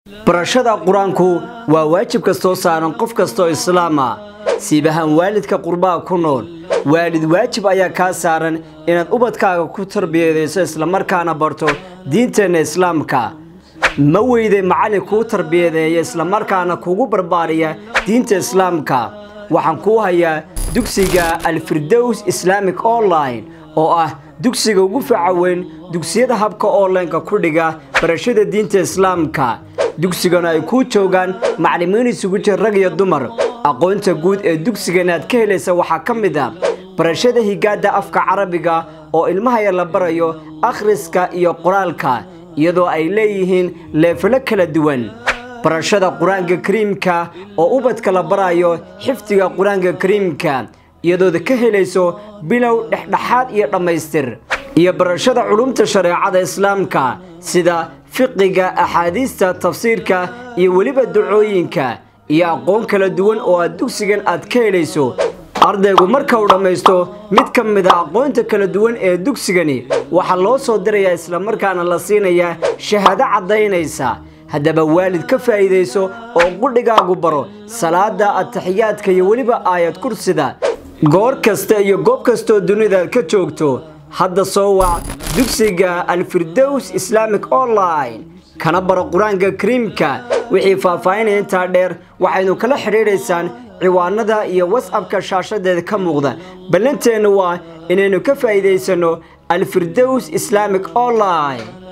barashada quraanku waa waajib kasto saaran qof kasto islaama siibahan waalidka qurbaa ku nool waalid waajib ayaa ka saaran inaad ubadkaaga ku tarbiyadeyso isla markaana barto diinteena islaamka ma weyday macallin ku tarbiyadeeyo isla markaana kugu barbaariya diinta islaamka waxaan ku hayaa dugsiga Al-Firdaws Islamic Online oo ah dugsiga ugu fiican dugsiyada habka online-ka ku dhiga barashada diinta islaamka dugsigana ay ku joogan macallimiin isugu jira rag iyo dumar aqoonta guud ee dugsigana aad ka helaysa waxa kamid ah barashada higaada afka Carabiga oo ilmaha yar la barayo akhriska iyo qoraalka iyadoo ay leeyihiin leefalo kala duwan barashada Quraanka Kariimka oo ubadka la barayo xifdiga Quraanka Kariimka iyadoo ka helayso bilow dhexdhexaad iyo dhameystir iyo barashada culumta shariicada islaamka sida fiqiga axaadiista tafsiirka iyo waliba ducooyinka iyo aqoon kala duwan oo aad dugsigan aad ka helayso ardaygu marka uu dhameysto mid kamid ah aqoonta kala duwan ee dugsigani waxa loo soo dirayaa isla markaana la siinayaa shahaado cadeynaysa hadaba waalid ka faa'iideyso oo qudhigaagu baro salaada at-tahiyaadka iyo waliba aayad kursida goor kasta iyo goob kasto dunida ka joogto hadda soo wac dugsiga Al-Firdaws Islamic Online kana baro Quraanka Kariimka wixii faahfaahinaya inta dheer waxaynu kala xiriireysaan ciwaanada iyo WhatsApp-ka shaashadeeda ka muuqda balanteena waa inaynu ka faa'iideysano Al-Firdaws Islamic Online